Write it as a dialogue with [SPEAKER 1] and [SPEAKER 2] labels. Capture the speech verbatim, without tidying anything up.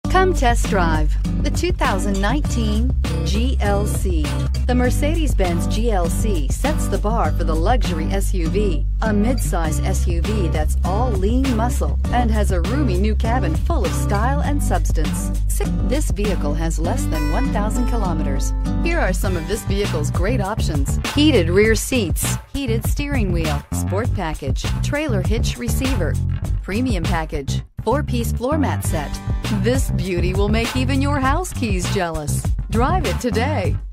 [SPEAKER 1] Come test drive the two thousand nineteen G L C. The Mercedes-Benz G L C sets the bar for the luxury S U V, a midsize S U V that's all lean muscle and has a roomy new cabin full of style and substance. This vehicle has less than one thousand kilometers. Here are some of this vehicle's great options: heated rear seats, heated steering wheel, sport package, trailer hitch receiver, premium package, four-piece floor mat set. This beauty will make even your house keys jealous. Drive it today.